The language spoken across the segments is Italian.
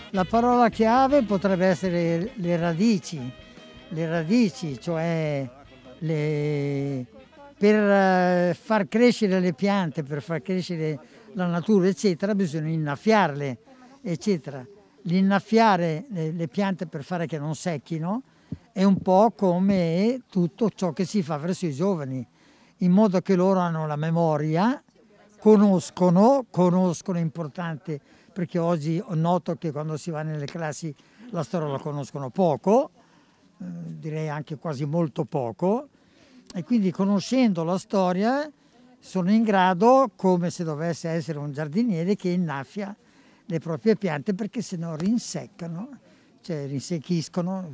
La parola chiave potrebbe essere le radici, cioè per far crescere le piante, per far crescere la natura, eccetera, bisogna innaffiarle, eccetera. L'innaffiare le piante per fare che non secchino è un po' come tutto ciò che si fa verso i giovani, in modo che loro hanno la memoria, conoscono, è importante, perché oggi noto che quando si va nelle classi la storia la conoscono poco, direi anche quasi molto poco, e quindi conoscendo la storia sono in grado, come se dovesse essere un giardiniere che innaffia le proprie piante, perché se no rinseccano, cioè rinsecchiscono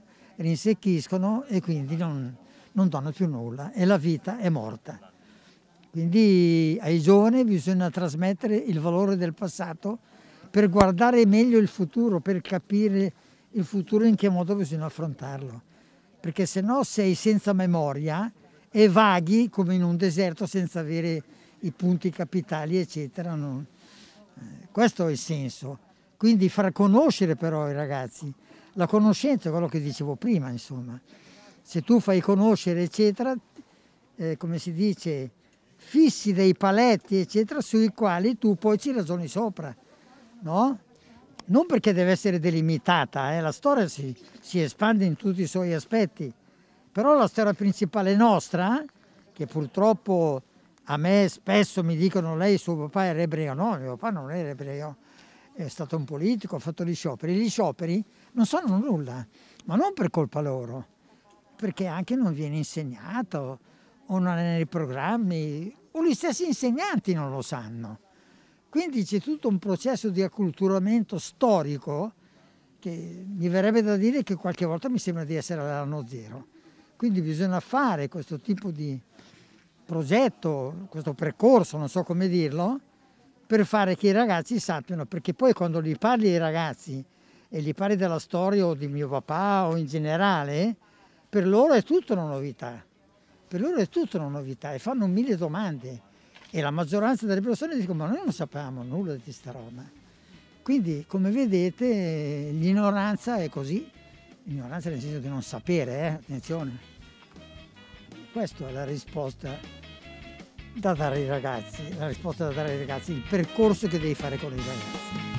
e quindi non danno più nulla e la vita è morta. Quindi ai giovani bisogna trasmettere il valore del passato per guardare meglio il futuro, per capire il futuro in che modo bisogna affrontarlo. Perché se no sei senza memoria e vaghi come in un deserto senza avere i punti capitali, eccetera. Questo è il senso. Quindi far conoscere però ai ragazzi. La conoscenza è quello che dicevo prima, insomma. Se tu fai conoscere, eccetera, come si dice, fissi dei paletti, eccetera, sui quali tu poi ci ragioni sopra, no? Non perché deve essere delimitata, la storia si espande in tutti i suoi aspetti, però la storia principale nostra, che purtroppo a me spesso mi dicono lei suo papà era ebreo, no, mio papà non era ebreo, è stato un politico, ha fatto gli scioperi non sanno nulla, ma non per colpa loro, perché anche non viene insegnato o non è nei programmi, o gli stessi insegnanti non lo sanno. Quindi c'è tutto un processo di acculturamento storico che mi verrebbe da dire che qualche volta mi sembra di essere all'anno zero. Quindi bisogna fare questo tipo di progetto, questo percorso, non so come dirlo, per fare che i ragazzi sappiano, perché poi quando gli parli ai ragazzi e gli parli della storia o di mio papà o in generale, per loro è tutta una novità. Per loro è tutta una novità e fanno mille domande. E la maggioranza delle persone dicono ma noi non sapevamo nulla di questa roba. Quindi come vedete l'ignoranza è così, l'ignoranza nel senso di non sapere, attenzione. Questa è la risposta da dare ai ragazzi, il percorso che devi fare con i ragazzi.